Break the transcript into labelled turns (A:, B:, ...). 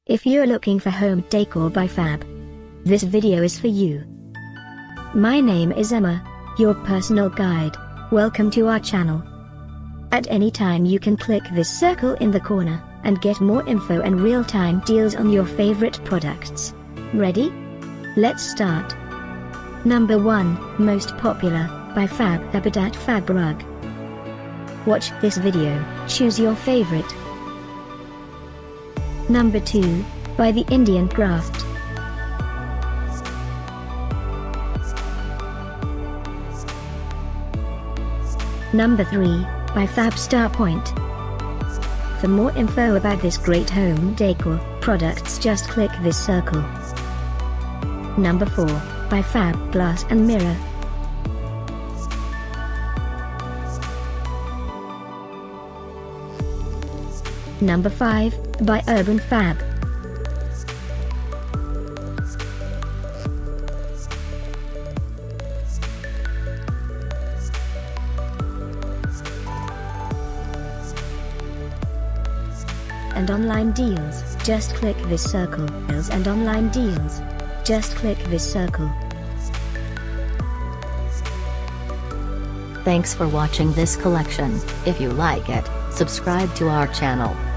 A: If you're looking for home decor by Fab, this video is for you. My name is Emma, your personal guide. Welcome to our channel. At any time you can click this circle in the corner, and get more info and real-time deals on your favorite products. Ready? Let's start. Number 1, Most Popular, by Fab Habitat Fab Rug. Watch this video, choose your favorite. Number 2, by the Indian Craft. Number 3, by Fab Star Point. For more info about this great home decor products, just click this circle. Number 4, by Fab Glass and Mirror. Number 5, by Urban Fab. And online deals, just click this circle. Deals and online deals, just click this circle.
B: Thanks for watching this collection. If you like it, subscribe to our channel.